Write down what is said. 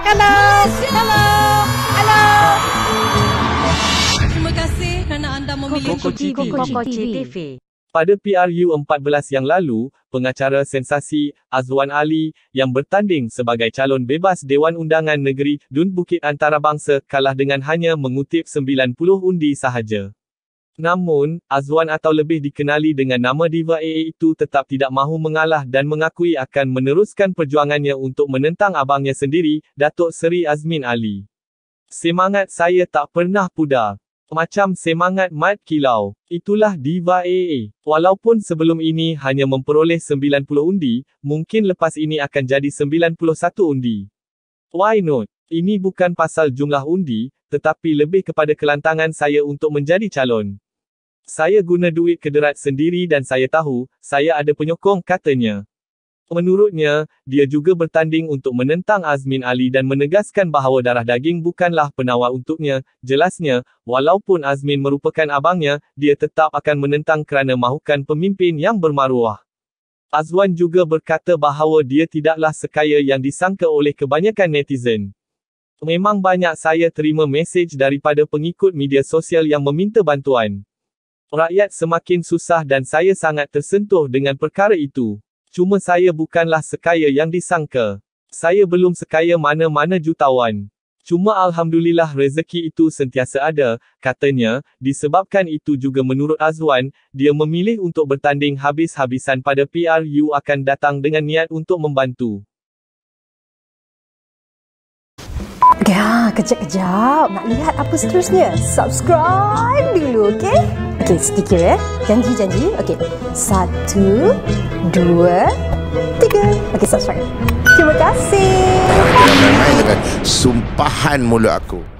Hello. Hello. Hello. Terima kasih kerana anda memilih Koko TV. Pada PRU 14 yang lalu, pengacara sensasi, Azwan Ali, yang bertanding sebagai calon bebas Dewan Undangan Negeri Dun Bukit Antarabangsa kalah dengan hanya mengutip 90 undi sahaja. Namun, Azwan atau lebih dikenali dengan nama Diva AA itu tetap tidak mahu mengalah dan mengakui akan meneruskan perjuangannya untuk menentang abangnya sendiri, Datuk Seri Azmin Ali. Semangat saya tak pernah pudar. Macam semangat mat kilau. Itulah Diva AA. Walaupun sebelum ini hanya memperoleh 90 undi, mungkin lepas ini akan jadi 91 undi. Why not? Ini bukan pasal jumlah undi, tetapi lebih kepada kelantangan saya untuk menjadi calon. Saya guna duit kederat sendiri dan saya tahu, saya ada penyokong, katanya. Menurutnya, dia juga bertanding untuk menentang Azmin Ali dan menegaskan bahawa darah daging bukanlah penawar untuknya. Jelasnya, walaupun Azmin merupakan abangnya, dia tetap akan menentang kerana mahukan pemimpin yang bermaruah. Azwan juga berkata bahawa dia tidaklah sekaya yang disangka oleh kebanyakan netizen. Memang banyak saya terima mesej daripada pengikut media sosial yang meminta bantuan. Rakyat semakin susah dan saya sangat tersentuh dengan perkara itu. Cuma saya bukanlah sekaya yang disangka. Saya belum sekaya mana-mana jutawan. Cuma alhamdulillah rezeki itu sentiasa ada, katanya. Disebabkan itu juga menurut Azwan, dia memilih untuk bertanding habis-habisan pada PRU akan datang dengan niat untuk membantu. Ya, kejap-kejap. Nak lihat apa seterusnya? Subscribe dulu, okey? Okey, stiker ya. Janji. Okey. 1, 2, 3. Okey, subscribe. Terima kasih. Jangan main-main dengan sumpahan mulut aku.